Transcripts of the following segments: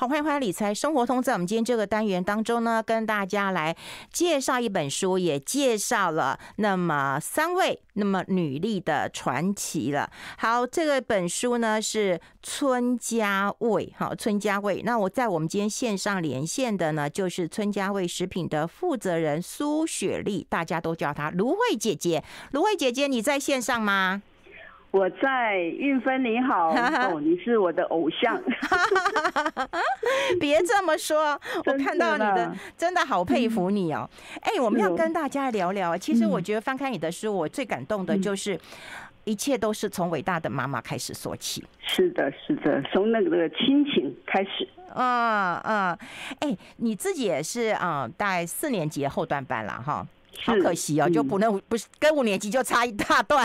好，欢迎回来理财生活通。在我们今天这个单元当中呢，跟大家来介绍一本书，也介绍了那么3位那么女力的传奇了。好，这个本书呢是村家味，好，村家味。那我在我们今天线上连线的呢，就是村家味食品的负责人苏雪丽，大家都叫她芦荟姐姐。芦荟姐姐，你在线上吗？ 我在，运芬你好，哦，你是我的偶像。 别这么说，我看到你的真的好佩服你哦。我们要跟大家聊聊。其实我觉得翻开你的书，我最感动的就是一切都是从伟大的妈妈开始说起。 是的，是的，从那个亲情开始。 你自己也是大概4年级的后段班了哈。好可惜哦，就不是跟5年级就差一大段。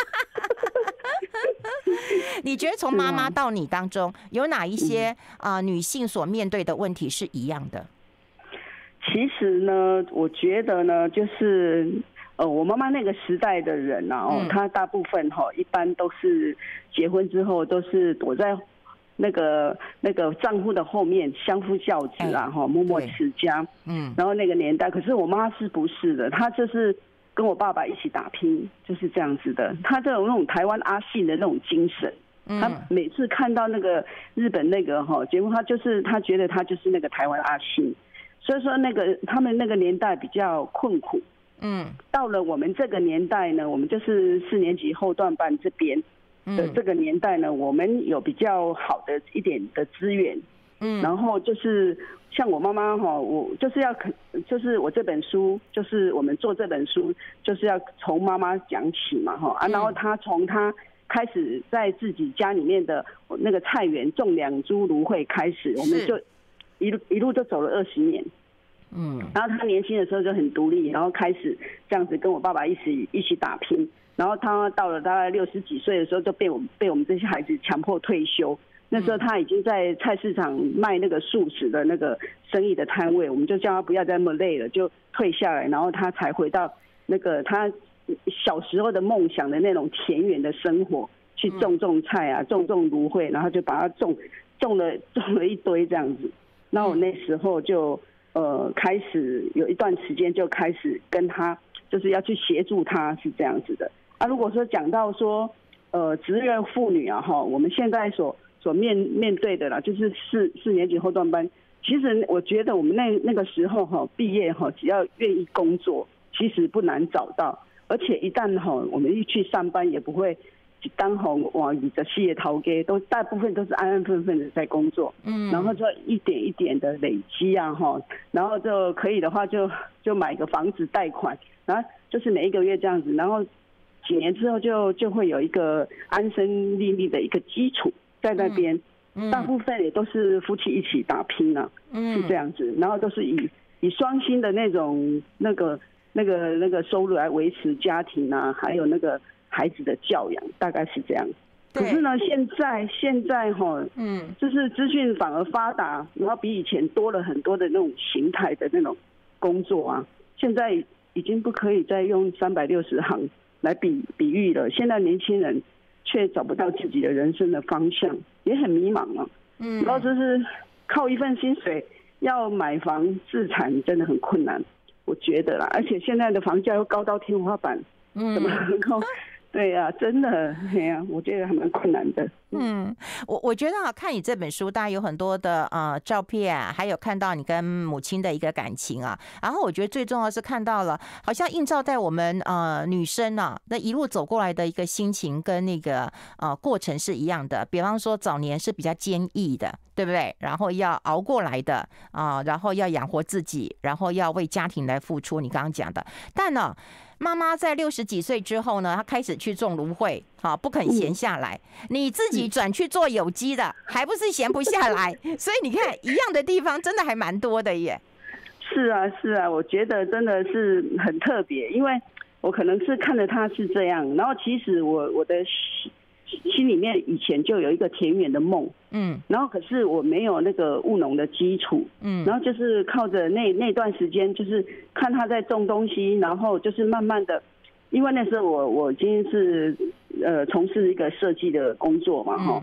你觉得从妈妈到你当中，有哪一些女性所面对的问题是一样的？ 其实呢，我觉得呢，就是我妈妈那个时代的人啊，她大部分一般都是结婚之后都是躲在那个丈夫的后面相夫教子啊，默默持家。然后那个年代，可是我妈是不是的？她就是跟我爸爸一起打拼，就是这样子的。她这种那种台湾阿信的那种精神，她每次看到那个日本那个节目，她觉得她就是那个台湾阿信。所以说他们那个年代比较困苦。到了我们这个年代呢，我们就是4年级后段班这边的这个年代呢，我们有比较好的一点的资源。然后就是像我妈妈我就是我这本书，就是我们做这本书就是要从妈妈讲起嘛然后她从她开始在自己家里面的那个菜园种2株芦荟开始，我们就一路就走了20年。然后她年轻的时候就很独立，然后开始这样子跟我爸爸一起打拼。然后她到了大概60几岁的时候，就被我们这些孩子强迫退休。那时候她已经在菜市场卖那个素食的那个生意的摊位，我们就叫她不要再那么累了，就退下来，然后她才回到那个她小时候的梦想的那种田园的生活，去种菜啊，种芦荟，然后就把它种了一堆这样子。那我那时候就开始有一段时间就开始跟她，就是要去协助她，是这样子的啊。如果说讲到说职业妇女啊我们现在所面对的啦，就是4年级后段班。其实我觉得我们那个时候毕业只要愿意工作，其实不难找到。而且一旦我们一去上班，也不会当往你的事业逃给，都大部分都是安安分分的在工作。然后就一点一点的累积啊然后就可以的话就买个房子贷款，然后就是每一个月这样子，然后几年之后就会有一个安身立命的一个基础在那边。大部分也都是夫妻一起打拼啊，是这样子，然后都是以双薪的那种那个收入来维持家庭啊，还有那个孩子的教养，大概是这样。可是呢，现在就是资讯反而发达，然后比以前多了很多的那种形态的那种工作啊，现在已经不可以再用360行来比喻了。现在年轻人却找不到自己的人生的方向，也很迷茫啊。然后就是靠一份薪水要买房自产，真的很困难，我觉得啦。而且现在的房价又高到天花板，怎么能够？对呀，真的，我觉得还蛮困难的。 我觉得看你这本书，大家有很多的照片，还有看到你跟母亲的一个感情啊。然后我觉得最重要是看到了，好像映照在我们女生啊，那一路走过来的一个心情跟那个过程是一样的。比方说早年是比较坚毅的，对不对？然后要熬过来的然后要养活自己，然后要为家庭来付出。你刚刚讲的，但呢，妈妈在60几岁之后呢，她开始去种芦荟，不肯闲下来。你自己转去做有机的，还不是闲不下来？所以你看，一样的地方真的还蛮多的耶。 是啊，是啊，我觉得真的是很特别，因为我可能是看着她是这样，然后其实我的心里面以前就有一个田园的梦，然后可是我没有那个务农的基础，然后就是靠着那段时间，就是看他在种东西，然后就是慢慢的，因为那时候我已经是从事一个设计的工作嘛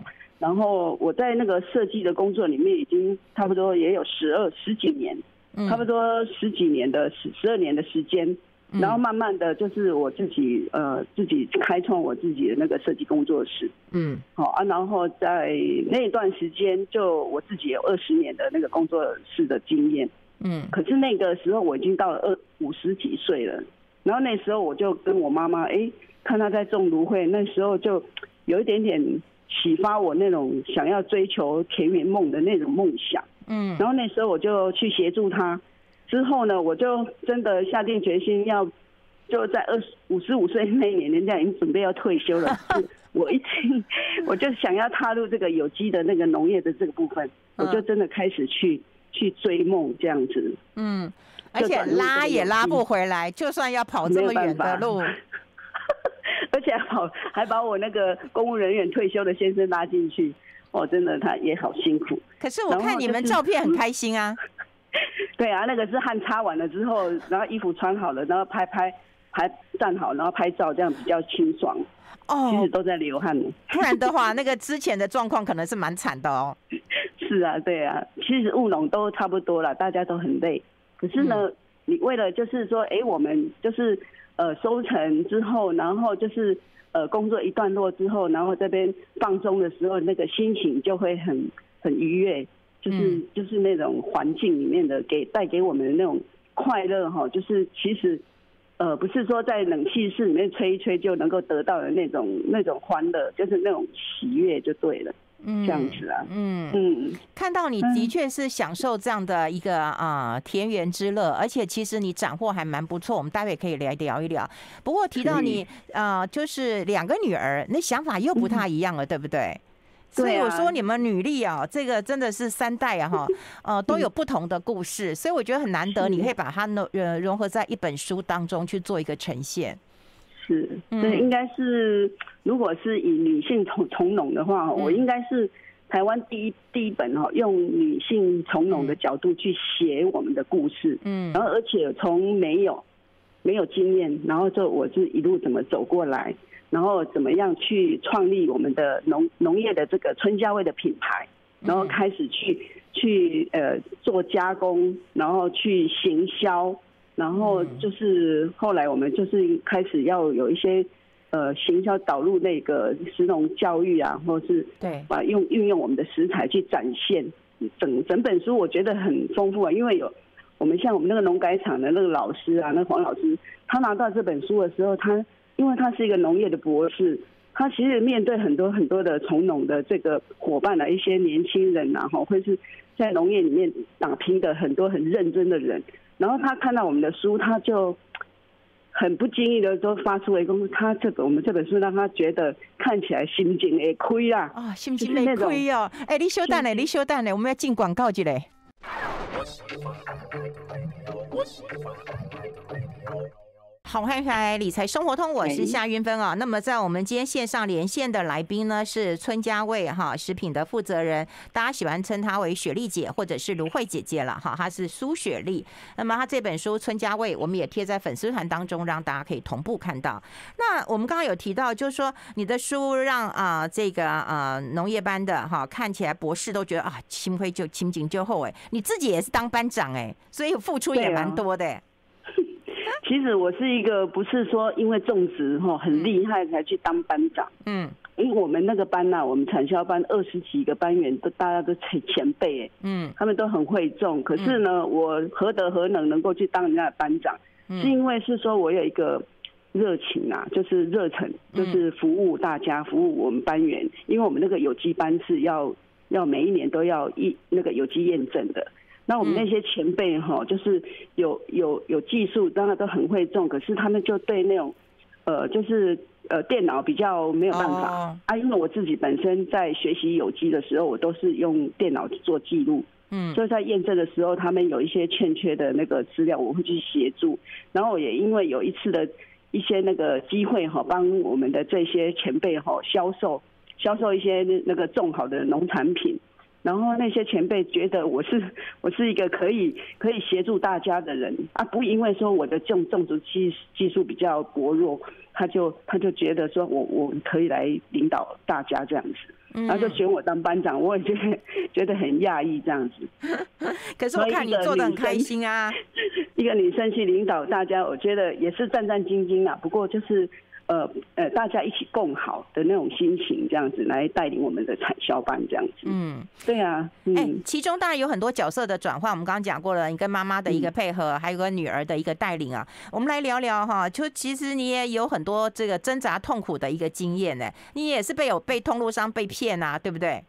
然后我在那个设计的工作里面已经差不多也有十几年，差不多十几年的12年的时间。然后慢慢的就是我自己开创我自己的那个设计工作室，好啊，然后在那一段时间就我自己有20年的那个工作室的经验，可是那个时候我已经到了50几岁了，然后那时候我就跟我妈妈，看她在种芦荟，那时候就有一点点启发我那种想要追求田园梦的那种梦想，然后那时候我就去协助她。之后呢，我就真的下定决心就在55岁那一年，人家已经准备要退休了，我就想要踏入这个有机的那个农业的这个部分，我就真的开始去追梦这样子。 而且拉也拉不回来，就算要跑这么远的路， 而且还把我那个公务人员退休的先生拉进去，真的他也好辛苦。 可是我看你们照片很开心啊。 对啊，那个是汗擦完了之后，然后衣服穿好了，然后拍站好，然后拍照，这样比较清爽。其实都在流汗。 不然的话，那个之前的状况可能是蛮惨的哦。 是啊，对啊，其实务农都差不多了，大家都很累。可是呢，你为了就是说，我们就是收成之后，然后就是工作一段落之后，然后这边放松的时候，那个心情就会很愉悦。就是那种环境里面的带给我们的那种快乐哈，就是其实不是说在冷气室里面吹一吹就能够得到的那种欢乐，就是那种喜悦就对了。这样子啊。 看到你的确是享受这样的一个田园之乐，而且其实你斩获还蛮不错，我们待会可以来聊一聊。不过提到你就是2个女儿，那想法又不太一样了，对不对？所以我说你们女力这个真的是3代都有不同的故事，所以我觉得很难得，你可以把它融合在一本书当中去做一个呈现。 是，对，应该是如果是以女性从农的话，我应该是台湾第一本用女性从农的角度去写我们的故事，然后而且从没有经验，然后我是一路怎么走过来。然后怎么样去创立我们的农业的这个春佳味的品牌，然后开始去做加工，然后去行销，然后就是后来我们就是开始要有一些行销导入那个食农教育啊，或是把运用我们的食材去展现整本书，我觉得很丰富啊，因为我们那个农改场的那个老师啊，那黄老师，他拿到这本书的时候，因为他是一个农业的博士，他其实面对很多很多的从农的这个伙伴一些年轻人啊，或是在农业里面打拼的很多很认真的人，然后他看到我们的书，他就很不经意的都发出一个我们这本书让他觉得看起来心情会亏啦， 心情会亏哦。你稍等咧，我们要进广告一下。好，欢迎回来理财生活通，我是夏云芬啊。那么在我们今天线上连线的来宾呢是春佳味食品的负责人，大家喜欢称她为雪莉姐或者是芦荟姐姐了她是苏雪莉。那么她这本书春佳味我们也贴在粉丝团当中，让大家可以同步看到。那我们刚刚有提到就是说你的书让这个农业班的看起来博士都觉得心灰就心景就厚你自己也是当班长所以付出也蛮多的其实我是一个不是说因为种植很厉害才去当班长，因为我们那个班我们产销班20几个班员大家都前辈他们都很会种，可是呢，我何德何能够去当人家的班长，是因为是说我有一个热情就是热忱，就是服务大家，服务我们班员，因为我们那个有机班是要每一年都要那个有机验证的。那我们那些前辈就是有技术，当然都很会种，可是他们就对那种就是电脑比较没有办法因为我自己本身在学习有机的时候，我都是用电脑做记录，所以在验证的时候，他们有一些欠缺的那个资料，我会去协助。然后我也因为有一次的一些那个机会帮我们的这些前辈销售一些那个种好的农产品。然后那些前辈觉得我是一个可以协助大家的人不因为说我的种植技术比较薄弱，他就觉得说我可以来领导大家这样子。 然后就选我当班长，我也觉得很讶异这样子。 可是我看你做得很开心啊， 一个女生去领导大家，我觉得也是战战兢兢啊。不过就是大家一起共好的那种心情，这样子来带领我们的产销班这样子。对啊， 其中当然有很多角色的转换，我们刚刚讲过了，你跟妈妈的一个配合，还有个女儿的一个带领啊。我们来聊聊哈，就其实你也有很多这个挣扎痛苦的一个经验呢，你也是被通路商被骗啊，对不对？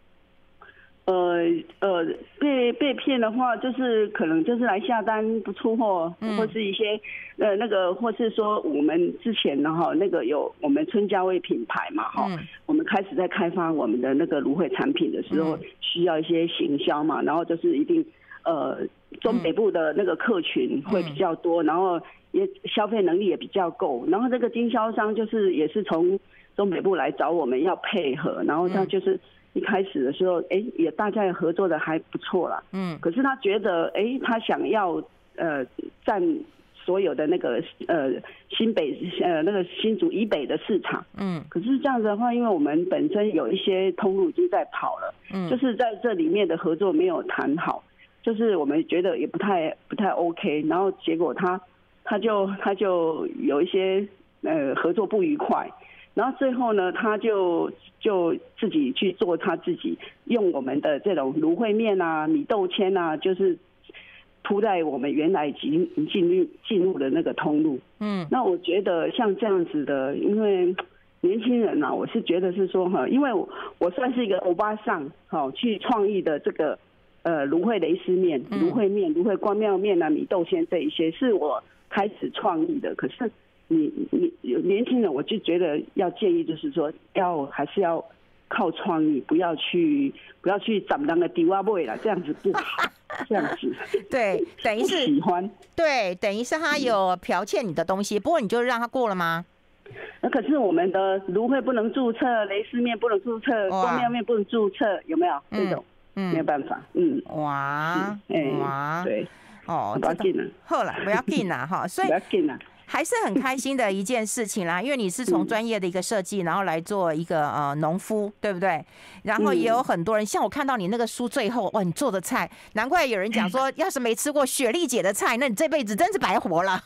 被骗的话，就是可能就是来下单不出货，或是一些或是说我们之前呢哈，那个有我们春家味品牌嘛哈，我们开始在开发我们的那个芦荟产品的时候，需要一些行销嘛，然后就是一定中北部的那个客群会比较多，然后也消费能力也比较够，然后这个经销商就是也是从中北部来找我们要配合，然后他就是一开始的时候，也大家也合作的还不错啦。可是他觉得，他想要占所有的那个新北那个新竹以北的市场。可是这样子的话，因为我们本身有一些通路已经在跑了，就是在这里面的合作没有谈好，就是我们觉得也不太 OK， 然后结果他就有一些合作不愉快。然后最后呢，他就自己去做他自己用我们的这种芦荟面啊、米豆签啊，就是铺在我们原来已经进入的那个通路。那我觉得像这样子的，因为年轻人啊，我是觉得是说哈，因为我算是一个欧巴桑去创意的这个芦荟蕾丝面、芦荟面、芦荟关庙面啊、米豆签这一些是我开始创意的，可是。你年轻人，我就觉得要建议，就是说还是要靠创意，不要去咱们的低洼位了，这样子不好，这样子对，等于是喜欢， 对，等于是他有剽窃你的东西，不过你就让他过了吗？ 那可是我们的芦荟不能注册，蕾丝面不能注册，光庙面不能注册，有没有这种？没有办法， 哇， 对， 不要紧了，好了，不要紧了哈，所以不要紧了。还是很开心的一件事情啦，因为你是从专业的一个设计，然后来做一个农夫，对不对？然后也有很多人，像我看到你那个书最后，哇，你做的菜，难怪有人讲说，要是没吃过雪莉姐的菜，那你这辈子真是白活了。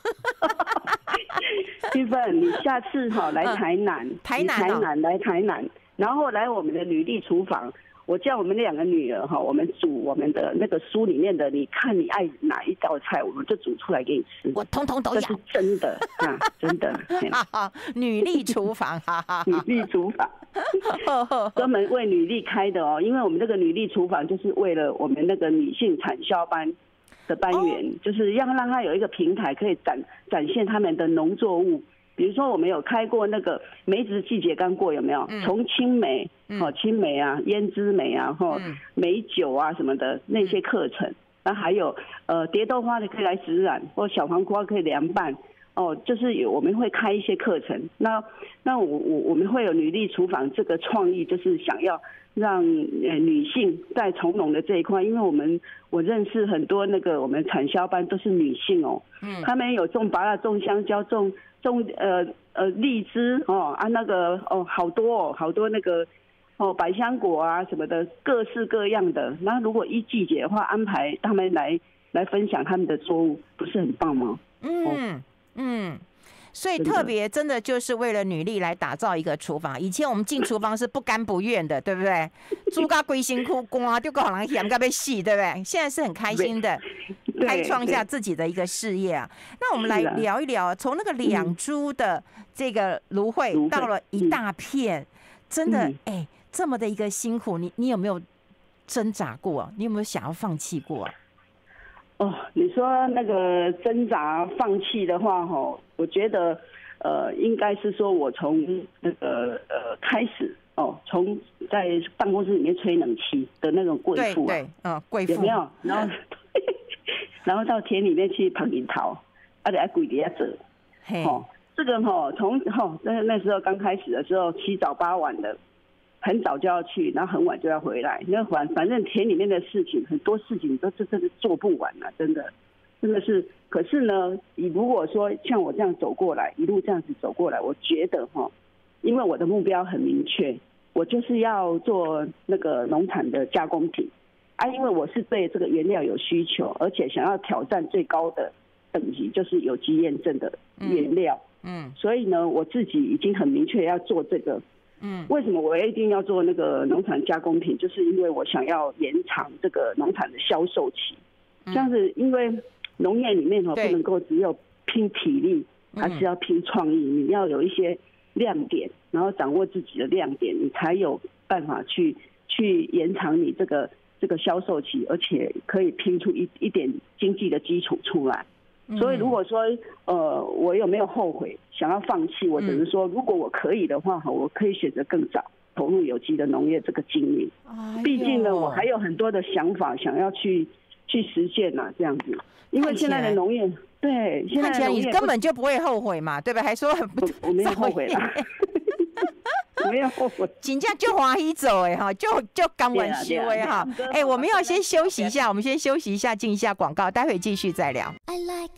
玉芬，你下次来台南，来台南，然后来我们的女力厨房。我叫我们2个女儿我们煮我们的那个书里面的，你看你爱哪一道菜，我们就煮出来给你吃。 我通通都要， 这是真的啊，真的。 女力厨房， 女力厨房，专门为女力开的哦。因为我们这个女力厨房就是为了我们那个女性产销班的班员，就是要让她有一个平台可以展现他们的农作物。比如说我们有开过那个梅子季节刚过，有没有？从青梅青梅啊、胭脂梅啊、梅酒啊什么的那些课程，然后还有蝶豆花的可以来植染，或小黄瓜可以凉拌。就是我们会开一些课程。那我们会有女力厨房这个创意，就是想要让女性在从农的这一块，因为我认识很多那个我们产销班都是女性她们有种芭乐、种香蕉、种荔枝那个好多那个百香果啊什么的，各式各样的。那如果依季节的话，安排他们来分享他们的作物，不是很棒吗？ 所以特别真的就是为了女力来打造一个厨房。以前我们进厨房是不甘不愿的，对不对？煮到规辛苦干，就搞人嫌到被洗，对不对？现在是很开心的，开创下自己的一个事业啊。那我们来聊一聊，从那个2株的这个芦荟到了一大片，真的这么的一个辛苦，你有没有挣扎过？你有没有想要放弃过啊？ 你说那个挣扎放弃的话，我觉得应该是说我从那个开始从在办公室里面吹冷气的那种贵妇对，贵妇有没有？然后到田里面去捧樱桃，得跪底下走。这个从那时候刚开始的时候7早8晚的。很早就要去，然后很晚就要回来。那反正田里面的事情，很多事情都真的做不完了，真的是。可是呢，你如果说像我这样走过来，一路这样子走过来，我觉得因为我的目标很明确， 我就是要做那个农产的加工品啊，因为我是对这个原料有需求，而且想要挑战最高的等级，就是有机验证的原料。所以呢，我自己已经很明确要做这个。为什么我一定要做那个农产加工品？就是因为我想要延长这个农产的销售期。像是因为农业里面不能够只有拼体力，还是要拼创意。你要有一些亮点，然后掌握自己的亮点，你才有办法去延长你这个销售期，而且可以拼出一点经济的基础出来。所以如果说我有没有后悔想要放弃，我只是说如果我可以的话，我可以选择更早投入有机的农业这个经营。毕竟呢，我还有很多的想法想要去实现呐，这样子。因为现在的农业，对，现在的农业你根本就不会后悔嘛，对吧？还说我没有后悔啦。没有后悔， 真正就欢喜做哎哈，就甘愿收哎哈。我们要先休息一下，我们先休息一下，进一下广告，待会继续再聊。I like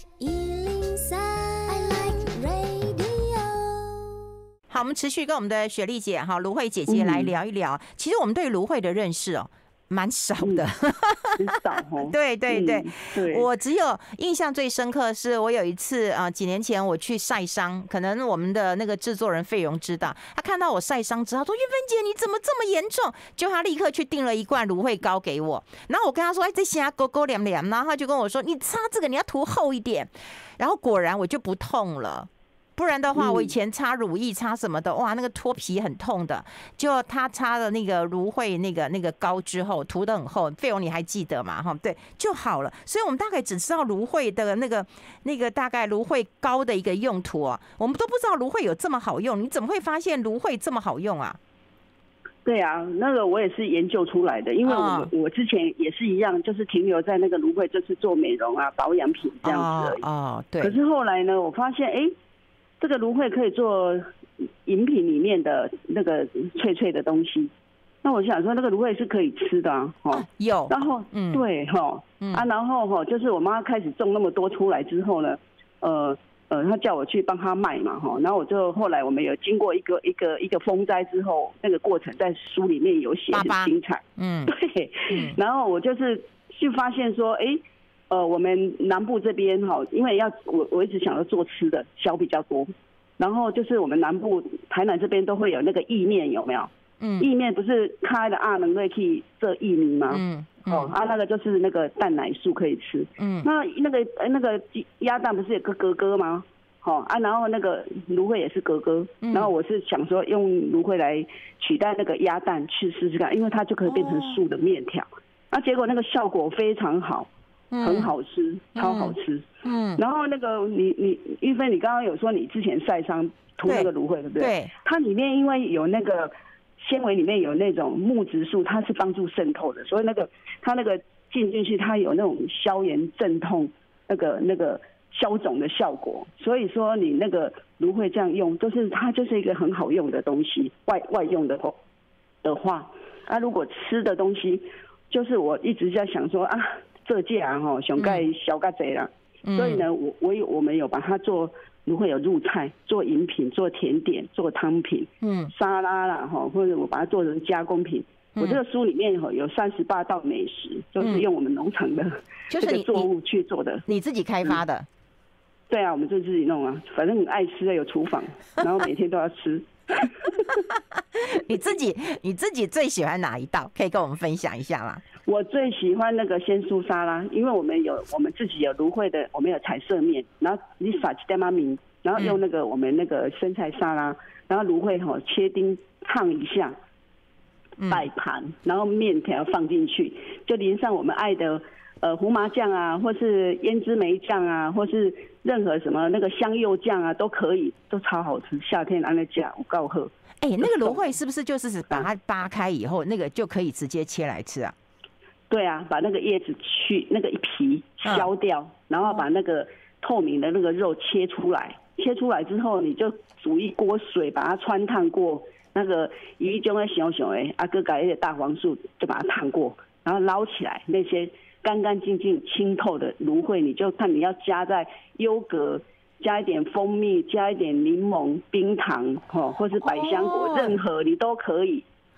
103, I like radio。好，我们持续跟我们的雪莉姐哈、芦荟姐姐来聊一聊。其实我们对芦荟的认识蛮少的， 很少哦。 对，我只有印象最深刻的是，我有一次几年前我去晒伤，可能我们的那个制作人费荣知道，他看到我晒伤之后说：“玉芬姐，你怎么这么严重？”就他立刻去订了一罐芦荟膏给我，然后我跟他说：“这虾勾勾凉凉。”然后他就跟我说：“你擦这个你要涂厚一点。”然后果然我就不痛了。不然的话，我以前擦乳液擦什么的，哇，那个脱皮很痛的。就他擦了那个芦荟那个膏之后，涂得很厚，费用你还记得吗？哈，对，就好了。所以我们大概只知道芦荟的那个大概芦荟膏的一个用途啊，我们都不知道芦荟有这么好用。你怎么会发现芦荟这么好用啊？ 对啊，那个我也是研究出来的，因为我之前也是一样，就是停留在那个芦荟就是做美容啊、保养品这样子而已。对。可是后来呢，我发现这个芦荟可以做饮品里面的那个脆脆的东西，那我想说那个芦荟是可以吃的有。 然后对然后就是我妈开始种那么多出来之后呢，她叫我去帮她卖嘛然后我就后来我们有经过一个风灾之后，那个过程在书里面有写，很精彩。对。然后我就是去发现说，我们南部这边因为我一直想要做吃的，销比较多。然后就是我们南部台南这边都会有那个意面，有没有？意面不是开的能可以做薏米吗？那个就是那个蛋奶素可以吃。那个鸭蛋不是有个格格吗？然后那个芦荟也是格格。然后我是想说用芦荟来取代那个鸭蛋去试试看，因为它就可以变成素的面条。结果那个效果非常好。很好吃，超好吃。然后那个你玉芬，你刚刚有说你之前晒伤涂那个芦荟，对不对？对。它里面因为有那个纤维，里面有那种木质素，它是帮助渗透的，所以它那个进去，它有那种消炎镇痛、那个消肿的效果。所以说你那个芦荟这样用，它就是一个很好用的东西。外用的话，如果吃的东西，就是我一直在想说这价上盖小盖贼啦，所以呢，我们有把它做，如果有入菜、做饮品、做甜点、做汤品，沙拉啦或者我把它做成加工品。我这个书里面有38道美食，就是用我们农场的这个作物去做的， 你自己开发的。 对啊，我们就自己弄啊，反正很爱吃的，有厨房，然后每天都要吃。 你自己最喜欢哪一道？可以跟我们分享一下吗？ 我最喜欢那个鲜蔬沙拉，因为我们自己有芦荟的，我们有彩色面，然后你撒鸡蛋妈咪，然后用那个我们那个生菜沙拉，然后芦荟切丁烫一下，摆盘，然后面条放进去，就淋上我们爱的胡麻酱啊，或是胭脂梅酱啊，或是任何什么那个香柚酱啊，都可以，都超好吃。夏天安那酱我告喝。 那个芦荟是不是就是把它扒开以后，那个就可以直接切来吃啊？ 对啊，把那个叶子去那个皮削掉，然后把那个透明的那个肉切出来，切出来之后，你就煮一锅水，把它汆烫过，那个一种的小小的哥改的大黄素就把它烫过，然后捞起来，那些干干净净清透的芦荟，你就看你要加在优格，加一点蜂蜜，加一点柠檬、冰糖或是百香果，任何你都可以。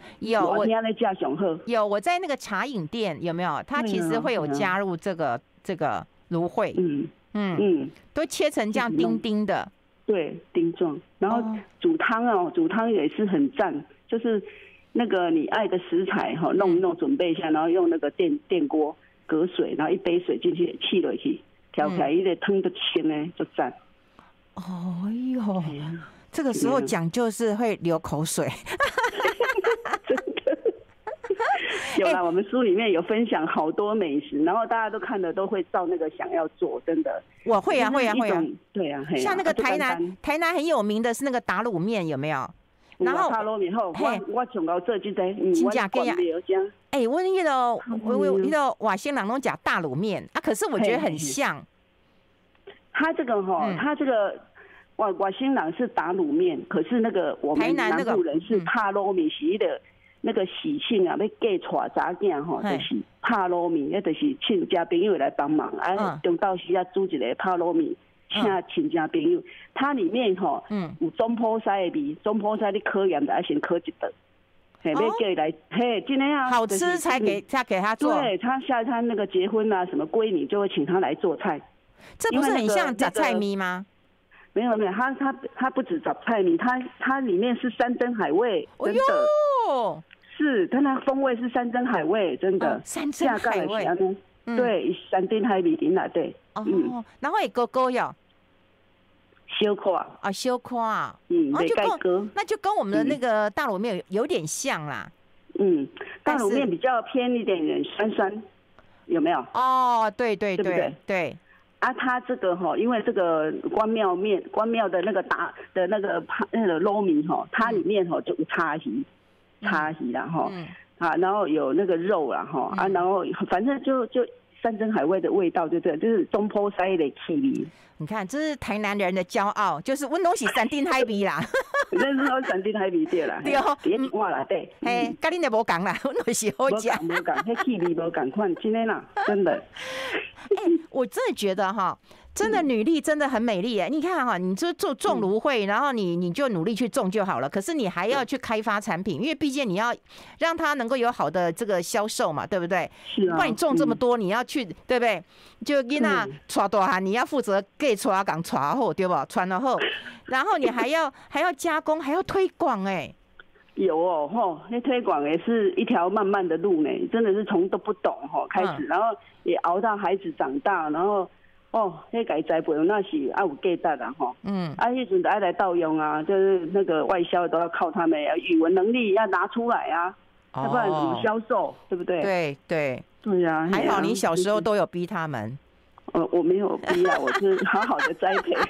有我听咧食上好。 有我在那个茶饮店有没有？它其实会有加入这个芦荟，都切成这样丁丁的， 对，丁状。然后煮汤哦，煮汤也是很赞，就是那个你爱的食材哈，弄一弄准备一下，然后用那个电锅隔水，然后一杯水进去，气落去，调起来，一个汤就清呢，就赞。 哦哟，这个时候讲就是会流口水。 真的。有啦，我们书里面有分享好多美食，然后大家都看了都会照那个想要做，真的。 我会啊，会啊，会啊。 对啊， 像那个台南很有名的是那个打卤面，有没有？然后打卤面后，我上到这就在， 真假跟呀。哎，我那个外县人拢讲大卤面啊，可是我觉得很像。 他这个哈，他这个外县人是打卤面，可是那个我们南部人是打卤面，是的。那个喜庆啊，要嫁娶查囝吼，就是拍卤面，那就是亲家朋友来帮忙啊。中到时要煮一个拍卤面，请亲家朋友。它里面吼，有中坡菜的味，中坡菜你考验的要先考一道，要叫来，真的啊， 好吃才给他做。 对，他下一餐那个结婚啊，什么闺女就会请他来做菜。 这不是很像杂菜米吗？ 没有，它不止杂菜米，它里面是山珍海味，真的。是，它那风味是山珍海味，真的。 山珍海味。 对，山珍海味顶来对。 然后也勾哟。 小块啊，小块。那就跟我们的那个大卤面有点像啦。 大卤面比较偏一点酸，有没有？ 哦，对对对对。 啊，它这个哈，因为这个关庙的那个打的那个卤面哈，它里面哈就有叉鱼啦哈，然后有那个肉啦哈，然后反正就山珍海味的味道，就是中坡菜的气味。 你看，这是台南人的骄傲，就是我拢是山珍海味啦。 咱是山珍海味对啦，对哦，别话啦对。 嘿，跟恁就无讲啦，我拢是好食。 无讲，迄气味无共款，真的啦，真的。 我真的觉得哈，真的女力真的很美丽哎！你看哈，你就种芦荟，然后你就努力去种就好了。可是你还要去开发产品，因为毕竟你要让它能够有好的这个销售嘛，对不对？ 是啊。 不然你种这么多，你要去对不对？就囡仔带大汉，你要负责给带讲带好，对不？传了后，然后你还要加工，还要推广哎。 有哦，那推广也是一条漫漫的路呢，真的是从都不懂开始，然后也熬到孩子长大，然后那改栽培那是有价值啦那阵爱来盗用啊，就是那个外销都要靠他们，语文能力要拿出来啊，要不然怎么销售，对不对？对啊， 还好你小时候都有逼他们。 我没有逼啊，我是好好的栽培。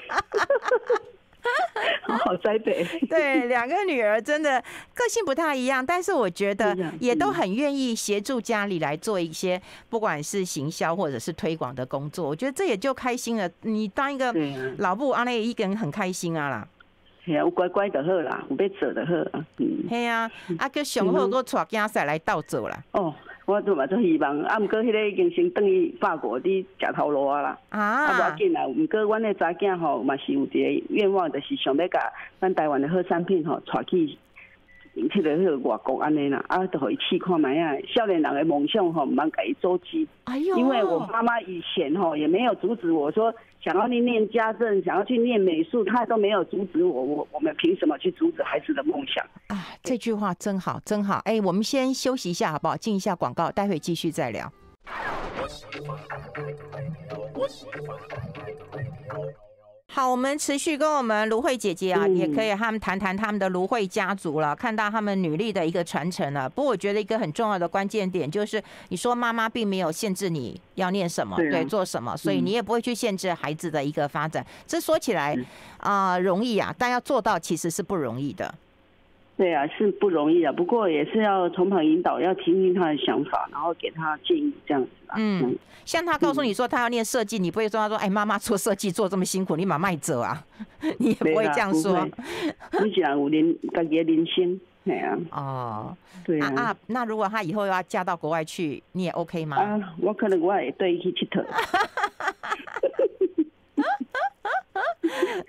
好好栽培。 对，两个女儿真的个性不太一样，但是我觉得也都很愿意协助家里来做一些不管是行销或者是推广的工作，我觉得这也就开心了。你当一个老母，安尼一个人很开心啊啦。 系啊，有乖乖就好啦，有要做就好啊。 系啊，叫上好，搁带囝婿来斗做啦。 我都嘛做希望，毋过迄个已经先转去法国伫食头路啊啦。无要紧啦，毋过阮的查囝吼嘛是有一个愿望，就是想要甲咱台湾的好产品吼带去迄个外国安尼啦，就互伊试看卖啊。少年人的梦想吼，毋通甲伊阻止。因为我妈妈以前吼也没有阻止我说想要去念家政，想要去念美术，她都没有阻止我。我们凭什么去阻止孩子的梦想？ 这句话真好，真好。我们先休息一下好不好？进一下广告，待会继续再聊。好，我们持续跟我们芦荟姐姐也可以和他们谈谈他们的芦荟家族了，看到他们女力的一个传承了。不过我觉得一个很重要的关键点就是，你说妈妈并没有限制你要念什么，对，做什么，所以你也不会去限制孩子的一个发展。这说起来容易啊，但要做到其实是不容易的。 对啊，是不容易啊，不过也是要从旁引导，要听听他的想法，然后给他建议这样子啦。 像他告诉你说他要念设计，你不会说他说妈妈做设计做这么辛苦，你马卖走啊，你也不会这样说。 你讲有自己的人生，对啊。 对啊。 那如果他以后要嫁到国外去，你也 OK 吗？ 我可能我也对去佚佗。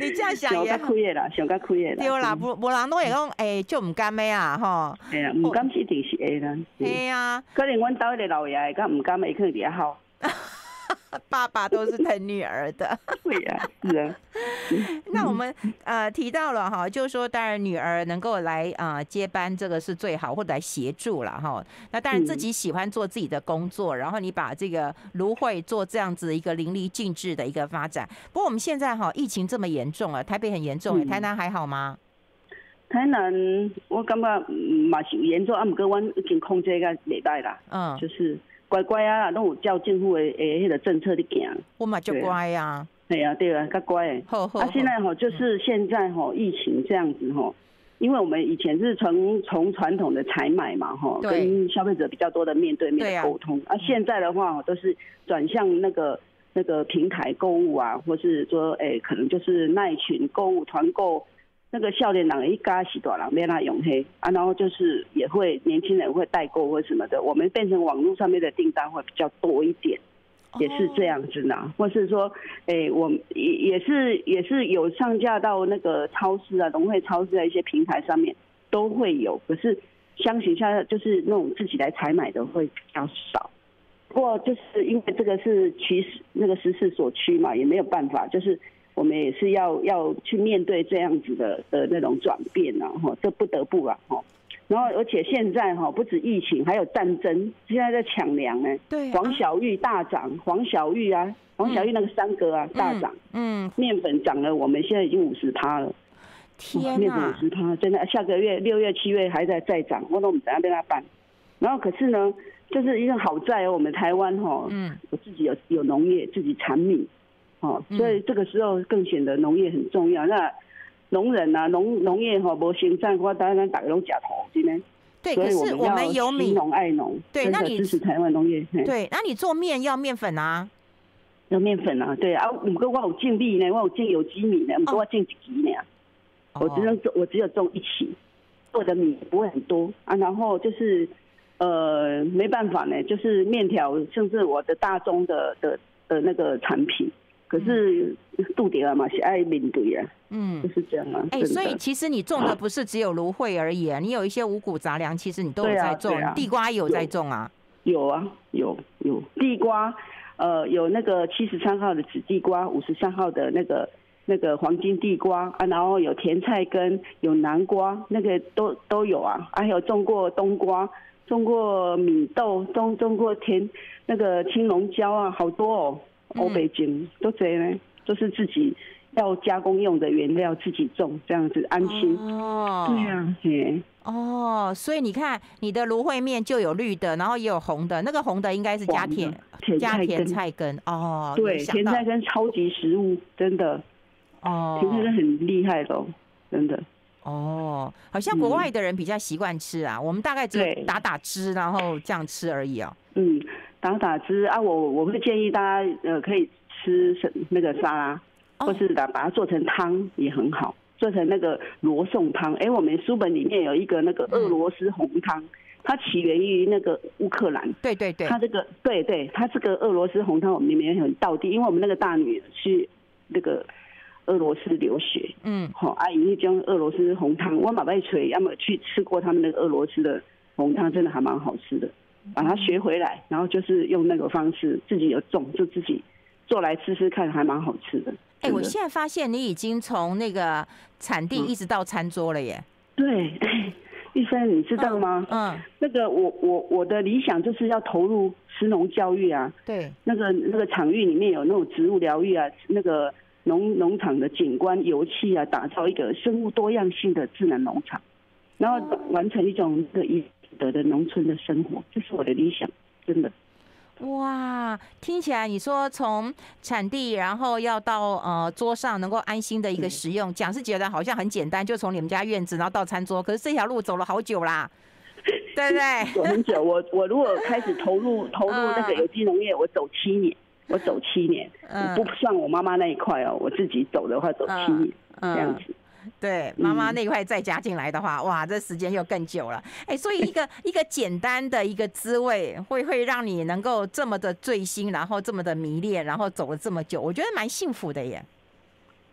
你这样想也想较开的啦，想较开的啦。 对啦，无人都会讲，就唔甘的啊，吼。 系啊，唔甘是一定是会啦。 系啊， 可能阮兜一个老爷会甲唔甘的，可能比较好。 爸爸都是疼女儿的。 对啊，是啊。 那我们提到了哈，就是说，当然女儿能够来接班，这个是最好，或者来协助了哈。那当然自己喜欢做自己的工作，然后你把这个芦荟做这样子一个淋漓尽致的一个发展。不过我们现在哈疫情这么严重啊，台北很严重，台南还好吗？ 台南我感觉嘛是严重，啊，不过阮已经控制甲袂歹啦。就是乖乖啊，拢有照政府的迄个政策去行。 我嘛就乖啊。 对啊，对啊，较乖诶。现在就是现在疫情这样子因为我们以前是从传统的采买嘛跟消费者比较多的面对面的沟通。现在的话都是转向那个平台购物啊，或是说可能就是耐群购物、团购。那个少年人一家是大人免他用黑然后就是也会年轻人会代购或什么的，我们变成网络上面的订单会比较多一点，也是这样子呢。或是说，我也是有上架到那个超市啊、农会超市的一些平台上面都会有，可是相形下就是那种自己来采买的会比较少。不过就是因为这个是那个时势所趋嘛，也没有办法，就是我们也是要去面对这样子的那种转变这不得不啊然后而且现在不止疫情，还有战争，现在在抢粮呢。 对， 黄小玉大涨，黄小玉那个三哥啊大涨，面粉涨了，我们现在已经50%了。 天面粉50%，真的，下个月6月、7月还在再涨，我都不知道被他办。然后可是呢，就是因为好在我们台湾我自己有农业，自己产米。所以这个时候更显得农业很重要。那农人啊，农业没生产，我当然大家都吃土，真的。 对，可是我们有米， 惜农爱农， 对，那你支持台湾农业。 对，那你做面要面粉啊， 要面粉啊，对啊。不过我有种米呢，我有种有机米呢，不过我种1期呢，我只有种1期，做的米不会很多啊。然后就是没办法呢，就是面条，甚至我的大宗的那个产品。可是杜迪啊嘛是爱面对啊，就是这样啊。 所以其实你种的不是只有芦荟而已啊，你有一些五谷杂粮，其实你都有在种，地瓜也有在种啊。有啊，有地瓜，有那个73号的紫地瓜，53号的那个黄金地瓜然后有甜菜根，有南瓜，那个都有啊。还有种过冬瓜，种过米豆，种过那个青龙椒啊，好多欧北京都这样呢，都是自己要加工用的原料自己种，这样子安心。对啊，所以你看你的芦荟面就有绿的，然后也有红的，那个红的应该是加甜菜根对，甜菜根超级食物，真的甜菜根很厉害的真的。 好像国外的人比较习惯吃啊，我们大概只有打汁，然后这样吃而已打汁啊，我会建议大家可以吃那个沙拉，或是把它做成汤也很好，做成那个罗宋汤。我们书本里面有一个那个俄罗斯红汤，它起源于那个乌克兰。对，它这个它这个俄罗斯红汤我们里面很道地，因为我们那个大女儿去那个俄罗斯留学，阿姨那种俄罗斯红汤，我马拜锤要么去吃过他们那个俄罗斯的红汤，真的还蛮好吃的。把它学回来，然后就是用那个方式，自己有种就自己做来吃吃看，还蛮好吃的。 我现在发现你已经从那个产地一直到餐桌了耶。 对，玉芬你知道吗？那个我的理想就是要投入食农教育啊。对，那个场域里面有那种植物疗愈啊，那个农场的景观油气啊，打造一个生物多样性的智能农场，然后完成一种的农村的生活，这是我的理想，真的。 哇，听起来你说从产地，然后要到桌上能够安心的一个食用，讲是觉得好像很简单，就从你们家院子然后到餐桌，可是这条路走了好久啦，对不对？ 走很久。我如果开始投入那个有机农业，我走7年，我不算我妈妈那一块哦，我自己走的话走7年，这样子。 对，妈妈那一块再加进来的话，哇，这时间又更久了。所以一个简单的一个滋味，会让你能够这么的醉心，然后这么的迷恋，然后走了这么久，我觉得蛮幸福的耶。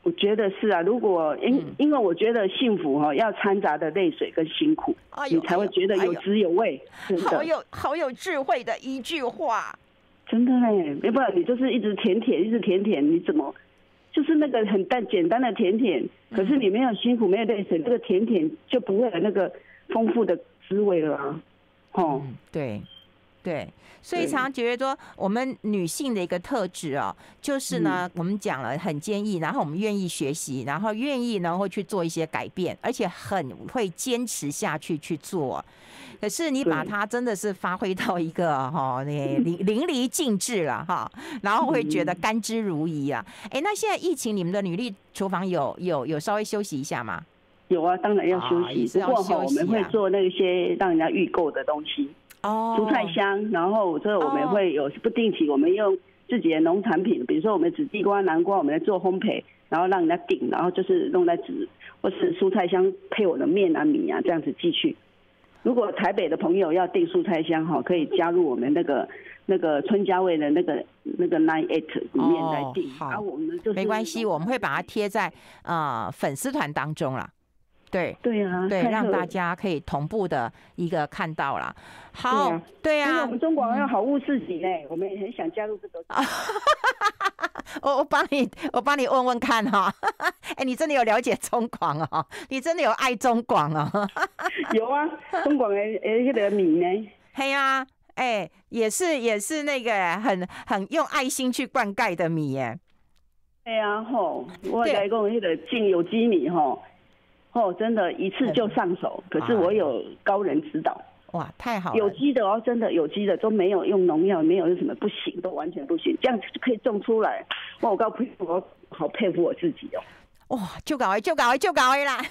我觉得是啊，如果因为我觉得幸福要掺杂的泪水跟辛苦，你才会觉得有滋有味。 好有智慧的一句话， 真的嘞，要不然你就是一直甜甜，一直甜甜，你怎么就是那个很简单的甜甜，可是你没有辛苦，没有泪水，这个甜甜就不会有那个丰富的滋味了啊。 对。对，所以常常觉得说，我们女性的一个特质哦，就是呢，我们讲了很坚毅，然后我们愿意学习，然后愿意呢会去做一些改变，而且很会坚持下去做。可是你把它真的是发挥到一个淋漓尽致了哈，然后会觉得甘之如饴啊。那现在疫情，你们的女力厨房有稍微休息一下吗？ 有啊，当然要休息。不过我们会做那些让人家预购的东西。蔬菜箱，然后这我们会有不定期，我们用自己的农产品，比如说我们紫地瓜、南瓜，我们在做烘焙，然后让人家订，然后就是弄在纸或是蔬菜箱配我的面啊、米啊这样子寄去。如果台北的朋友要订蔬菜箱可以加入我们那个春家味的那个 98里面来订。 好， 我们就是没关系，我们会把它贴在粉丝团当中啦。对啊， 对，让大家可以同步的一个看到啦。好，对啊， 我们中广要好物市集呢，我们也很想加入这个。 我帮你问问看哈。你真的有了解中广哦？你真的有爱中广哦？ 有啊，中广的那个米呢？ 嘿呀，也是那个很用爱心去灌溉的米耶。 对啊，我来讲那个净有机米真的一次就上手，可是我有高人指导。 哇，太好了！ 有机的真的有机的都没有用农药，没有用什么不行，都完全不行，这样子就可以种出来。我好佩服我自己哦。 哇，就搞啦！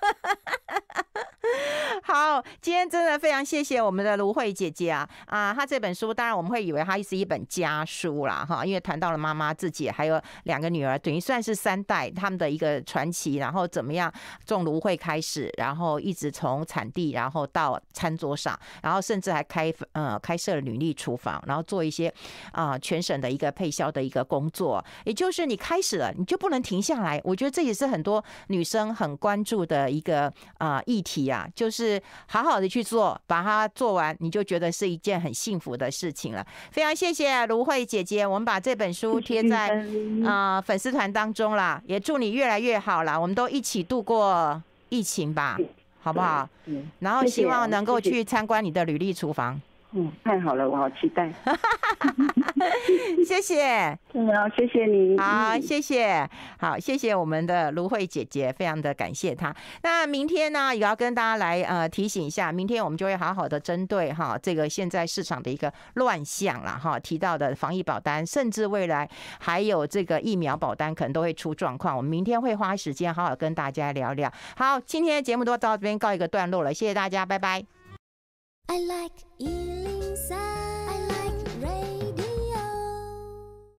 好，今天真的非常谢谢我们的卢慧姐姐啊！她这本书当然我们会以为它是一本家书啦哈，因为谈到了妈妈自己还有2个女儿，等于算是3代他们的一个传奇，然后怎么样从芦荟开始，然后一直从产地，然后到餐桌上，然后甚至还开设了女力厨房，然后做一些全省的一个配销的一个工作，也就是你开始了，你就不能停下来。我觉得这也是很多女生很关注的一个议题啊，就是好好的去做，把它做完，你就觉得是一件很幸福的事情了。非常谢谢卢慧姐姐，我们把这本书贴在粉丝团当中啦，也祝你越来越好啦，我们都一起度过疫情吧，好不好？然后希望能够去参观你的履历厨房。 太好了，我好期待。 谢谢。 谢谢你。 好，谢谢。好，谢谢我们的卢慧姐姐，非常的感谢她。那明天呢，也要跟大家来提醒一下，明天我们就会好好的针对这个现在市场的一个乱象啦提到的防疫保单，甚至未来还有这个疫苗保单可能都会出状况。我们明天会花时间好好跟大家聊聊。好，今天的节目都到这边告一个段落了，谢谢大家，拜拜。I like